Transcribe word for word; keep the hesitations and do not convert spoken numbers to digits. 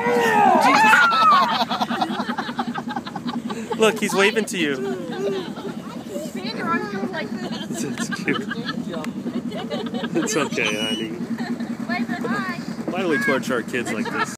Look, he's waving to you. It's cute. It's okay, honey. Why do we torture our kids like this?